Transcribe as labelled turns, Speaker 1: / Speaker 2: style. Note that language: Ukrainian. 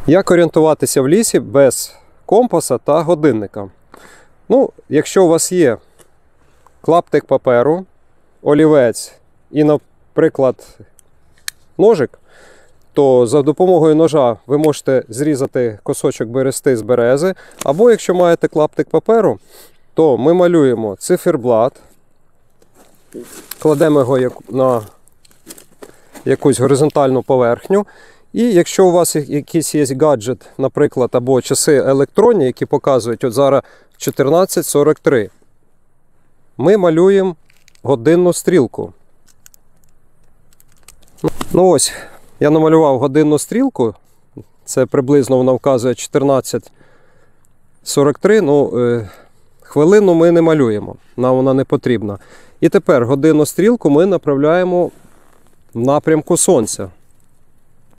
Speaker 1: Як орієнтуватися в лісі без компаса та годинника? Ну, якщо у вас є клаптик паперу, олівець і, наприклад, ножик, то за допомогою ножа ви можете зрізати кусочок берести з берези. Або якщо маєте клаптик паперу, то ми малюємо циферблат, кладемо його на якусь горизонтальну поверхню. І якщо у вас якийсь є гаджет, наприклад, або часи електронні, які показують, от зараз 14:43, ми малюємо годинну стрілку. Ну ось, я намалював годинну стрілку, це приблизно вона вказує 14:43, ну, хвилину ми не малюємо, нам вона не потрібна. І тепер годинну стрілку ми направляємо в напрямку сонця.